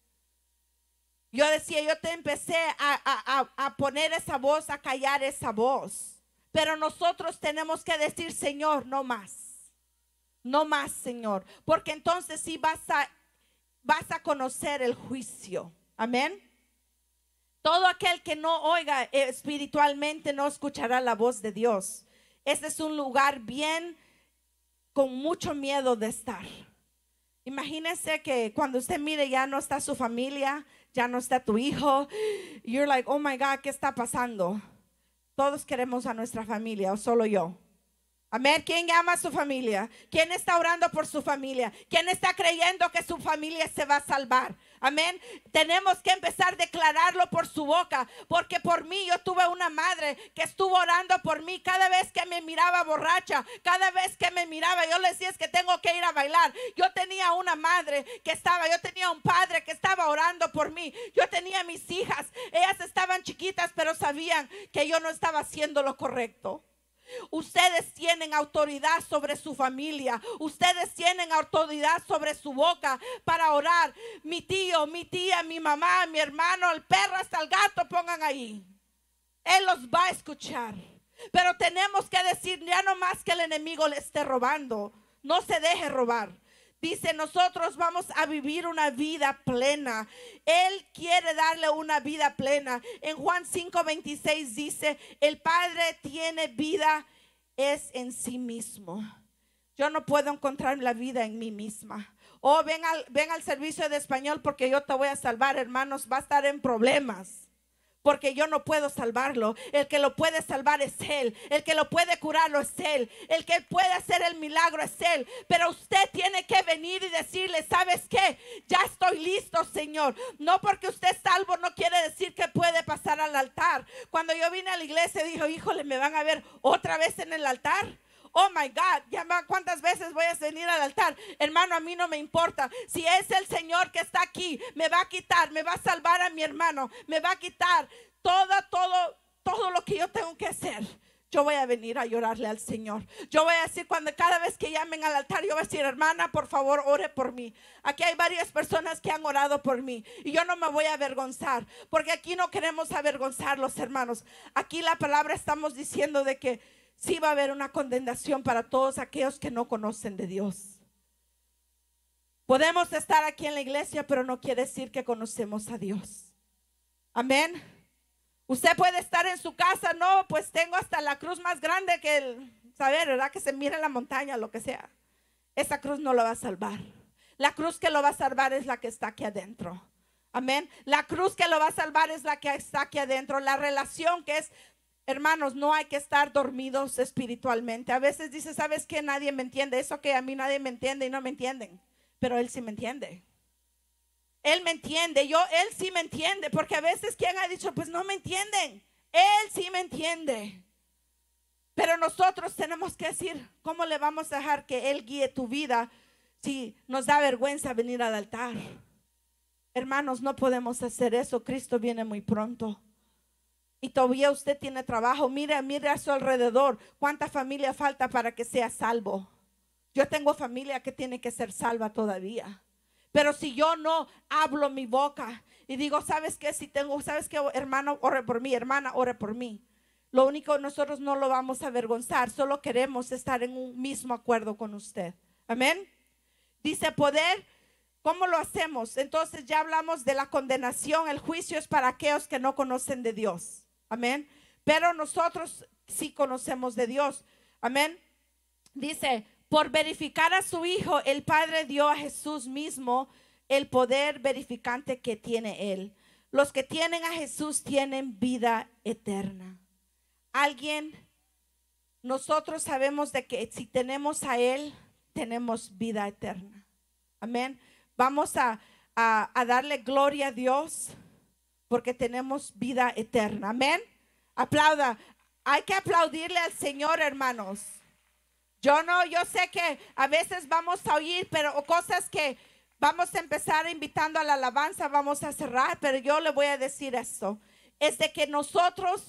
Yo decía, yo te empecé a, a, a poner esa voz, a callar esa voz. Pero nosotros tenemos que decir, Señor, no más. No más, Señor. Porque entonces sí vas a, vas a conocer el juicio. Amén. Todo aquel que no oiga espiritualmente no escuchará la voz de Dios. Este es un lugar bien, con mucho miedo de estar. Imagínense que cuando usted mire ya no está su familia, ya no está tu hijo. You're like, oh my God, ¿qué está pasando? Todos queremos a nuestra familia, o solo yo. Amén. ¿Quién ama a su familia? ¿Quién está orando por su familia? ¿Quién está creyendo que su familia se va a salvar? Amén. Tenemos que empezar a declararlo por su boca, porque por mí yo tuve una madre que estuvo orando por mí cada vez que me miraba borracha, cada vez que me miraba, yo le decía es que tengo que ir a bailar. Yo tenía una madre que estaba, yo tenía un padre que estaba orando por mí. Yo tenía mis hijas, ellas estaban chiquitas, pero sabían que yo no estaba haciendo lo correcto. Ustedes tienen autoridad sobre su familia. Ustedes tienen autoridad sobre su boca para orar. Mi tío, mi tía, mi mamá, mi hermano, el perro, hasta el gato, pongan ahí. Él los va a escuchar. Pero tenemos que decir ya no más que el enemigo le esté robando. No se deje robar. Dice, nosotros vamos a vivir una vida plena. Él quiere darle una vida plena. En Juan cinco veintiséis dice, el Padre tiene vida, es en sí mismo. Yo no puedo encontrar la vida en mí misma. Oh, ven al, ven al servicio de español porque yo te voy a salvar, hermanos. Va a estar en problemas. Porque yo no puedo salvarlo. El que lo puede salvar es Él. El que lo puede curarlo es Él. El que puede hacer el milagro es Él. Pero usted tiene que venir y decirle, ¿sabes qué? Ya estoy listo, Señor. No porque usted es salvo no quiere decir que puede pasar al altar. Cuando yo vine a la iglesia dijo, híjole, ¿me van a ver otra vez en el altar? Oh my God, ya cuántas veces voy a venir al altar. Hermano, a mí no me importa. Si es el Señor que está aquí, me va a quitar, me va a salvar a mi hermano, me va a quitar todo, todo, todo lo que yo tengo que hacer. Yo voy a venir a llorarle al Señor. Yo voy a decir, cuando cada vez que llamen al altar, yo voy a decir, hermana, por favor, ore por mí. Aquí hay varias personas que han orado por mí y yo no me voy a avergonzar, porque aquí no queremos avergonzarlos, hermanos. Aquí la palabra estamos diciendo de que sí va a haber una condenación para todos aquellos que no conocen de Dios. Podemos estar aquí en la iglesia, pero no quiere decir que conocemos a Dios. Amén. Usted puede estar en su casa, no, pues tengo hasta la cruz más grande que el, saber, ¿verdad? Que se mire en la montaña, lo que sea. Esa cruz no lo va a salvar. La cruz que lo va a salvar es la que está aquí adentro. Amén. La cruz que lo va a salvar es la que está aquí adentro. La relación que es, hermanos, no hay que estar dormidos espiritualmente. A veces dice, ¿sabes qué? Nadie me entiende. Eso que a mí nadie me entiende y no me entienden. Pero Él sí me entiende. Él me entiende. Yo, Él sí me entiende. Porque a veces, ¿quién ha dicho? Pues no me entienden. Él sí me entiende. Pero nosotros tenemos que decir, ¿cómo le vamos a dejar que Él guíe tu vida si nos da vergüenza venir al altar? Hermanos, no podemos hacer eso. Cristo viene muy pronto. Y todavía usted tiene trabajo. Mire, mire a su alrededor. ¿Cuánta familia falta para que sea salvo? Yo tengo familia que tiene que ser salva todavía. Pero si yo no hablo mi boca y digo, ¿sabes qué? Si tengo, ¿sabes qué? Hermano, ore por mí. Hermana, ore por mí. Lo único, nosotros no lo vamos a avergonzar. Solo queremos estar en un mismo acuerdo con usted. Amén. Dice poder. ¿Cómo lo hacemos? Entonces ya hablamos de la condenación. El juicio es para aquellos que no conocen de Dios. Amén. Pero nosotros sí conocemos de Dios. Amén. Dice, por verificar a su Hijo, el Padre dio a Jesús mismo el poder verificante que tiene Él. Los que tienen a Jesús tienen vida eterna. Alguien, nosotros sabemos de que si tenemos a Él, tenemos vida eterna. Amén. Vamos a, a, a darle gloria a Dios porque tenemos vida eterna. Amén. Aplauda. Hay que aplaudirle al Señor, hermanos. Yo no, yo sé que a veces vamos a oír, pero cosas que vamos a empezar invitando a la alabanza, vamos a cerrar, pero yo le voy a decir esto. Es de que nosotros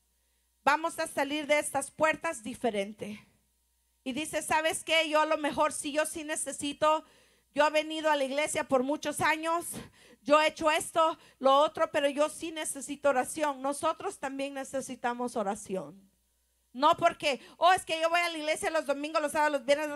vamos a salir de estas puertas diferente. Y dice, ¿sabes qué? Yo a lo mejor sí, yo sí necesito. Yo he venido a la iglesia por muchos años, yo he hecho esto, lo otro, pero yo sí necesito oración. Nosotros también necesitamos oración. No porque, oh, es que yo voy a la iglesia los domingos, los sábados, los viernes.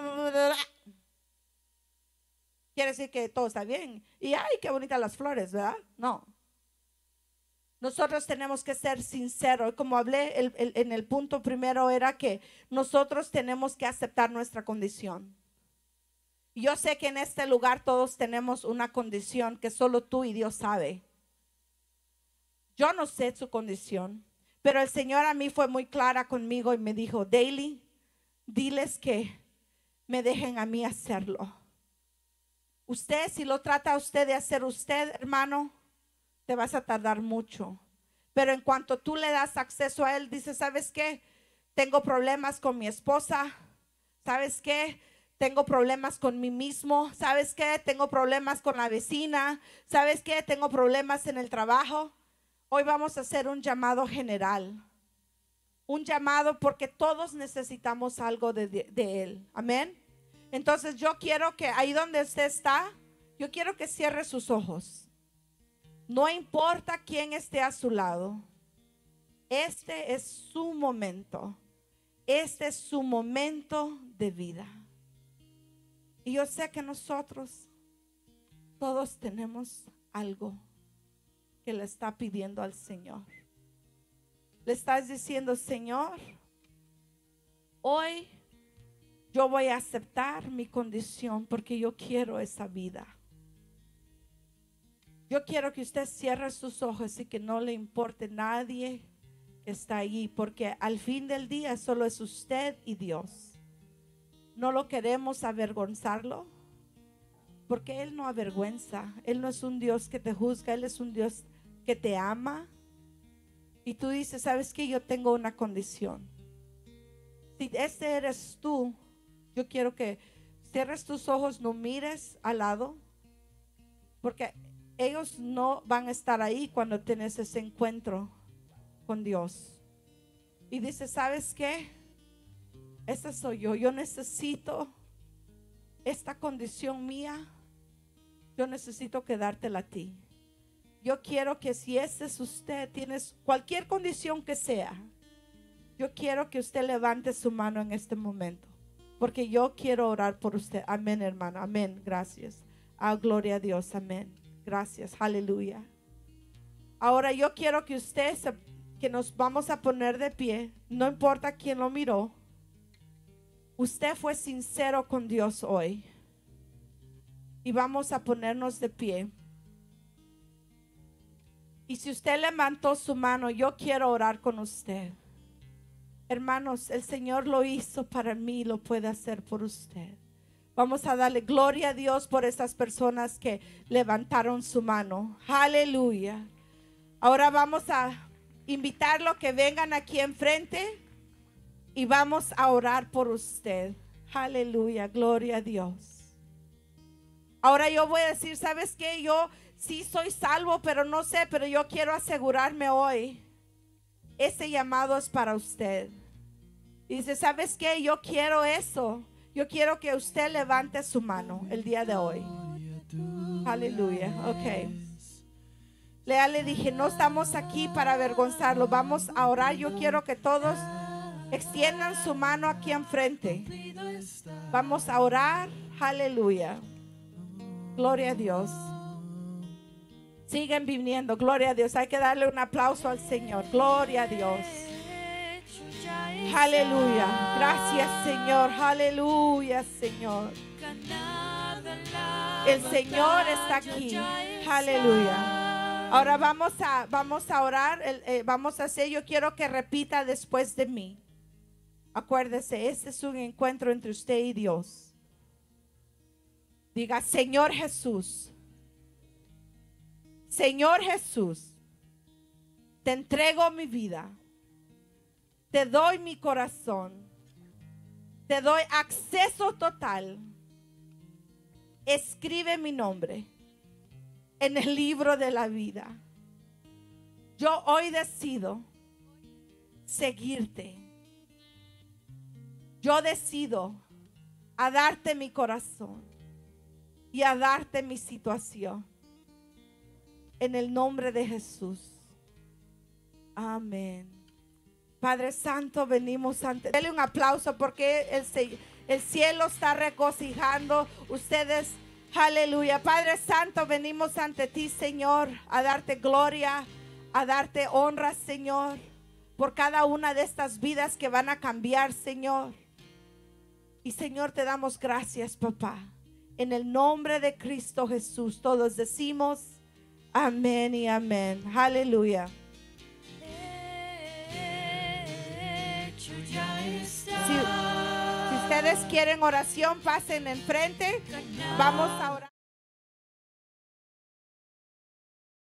Quiere decir que todo está bien. Y ay, qué bonitas las flores, ¿verdad? No. Nosotros tenemos que ser sinceros. Como hablé el, el, en el punto primero, era que nosotros tenemos que aceptar nuestra condición. Yo sé que en este lugar todos tenemos una condición que solo tú y Dios sabe. Yo no sé su condición, pero el Señor a mí fue muy clara conmigo y me dijo, Daily, diles que me dejen a mí hacerlo. Usted, si lo trata a usted de hacer usted, hermano, te vas a tardar mucho. Pero en cuanto tú le das acceso a él, dice, ¿sabes qué? Tengo problemas con mi esposa. ¿Sabes qué? Tengo problemas con mí mismo. ¿Sabes qué? Tengo problemas con la vecina. ¿Sabes qué? Tengo problemas en el trabajo. Hoy vamos a hacer un llamado general. Un llamado porque todos necesitamos algo de, de, de él. Amén. Entonces yo quiero que ahí donde usted está, yo quiero que cierre sus ojos. No importa quién esté a su lado. Este es su momento. Este es su momento de vida. Y yo sé que nosotros todos tenemos algo que le está pidiendo al Señor. Le estás diciendo, Señor, hoy yo voy a aceptar mi condición porque yo quiero esa vida. Yo quiero que usted cierre sus ojos y que no le importe nadie que está allí, porque al fin del día solo es usted y Dios. No lo queremos avergonzarlo, porque Él no avergüenza. Él no es un Dios que te juzga, Él es un Dios que te ama. Y tú dices, ¿sabes qué? Yo tengo una condición. Si este eres tú, yo quiero que cierres tus ojos, no mires al lado, porque ellos no van a estar ahí cuando tienes ese encuentro con Dios. Y dices, ¿sabes qué? Ese soy yo. Yo necesito esta condición mía. Yo necesito quedártela a ti. Yo quiero que si ese es usted, tienes cualquier condición que sea, yo quiero que usted levante su mano en este momento, porque yo quiero orar por usted. Amén, hermano. Amén. Gracias. Ah, gloria a Dios. Amén. Gracias. Aleluya. Ahora yo quiero que usted, se, que nos vamos a poner de pie. No importa quién lo miró. Usted fue sincero con Dios hoy. Y vamos a ponernos de pie. Y si usted levantó su mano, yo quiero orar con usted. Hermanos, el Señor lo hizo para mí, lo puede hacer por usted. Vamos a darle gloria a Dios por esas personas que levantaron su mano. Aleluya. Ahora vamos a invitarlo que vengan aquí enfrente y vamos a orar por usted. Aleluya, gloria a Dios. Ahora yo voy a decir, ¿sabes qué? Yo sí soy salvo, pero no sé, pero yo quiero asegurarme hoy. Ese llamado es para usted. Y dice, ¿sabes qué? Yo quiero eso. Yo quiero que usted levante su mano el día de hoy. Aleluya. Ok. Lea, le dije, no estamos aquí para avergonzarlo. Vamos a orar. Yo quiero que todos extiendan su mano aquí enfrente. Vamos a orar. Aleluya. Gloria a Dios. Siguen viniendo. Gloria a Dios. Hay que darle un aplauso al Señor. Gloria a Dios. Aleluya. Gracias, Señor. Aleluya, Señor. El Señor está aquí. Aleluya. Ahora vamos a, vamos a orar. Eh, vamos a hacer. Yo quiero que repita después de mí. Acuérdese, este es un encuentro entre usted y Dios. Diga, Señor Jesús. Señor Jesús, te entrego mi vida. Te doy mi corazón. Te doy acceso total. Escribe mi nombre en el libro de la vida. Yo hoy decido seguirte. Yo decido a darte mi corazón y a darte mi situación. En el nombre de Jesús. Amén. Padre Santo, venimos ante. Dele un aplauso porque el, el cielo está regocijando. Ustedes, aleluya. Padre Santo, venimos ante ti, Señor, a darte gloria, a darte honra, Señor, por cada una de estas vidas que van a cambiar, Señor. Y Señor, te damos gracias, papá. En el nombre de Cristo Jesús, todos decimos amén y amén. Aleluya. Si, ustedes quieren oración, pasen enfrente. Vamos a orar.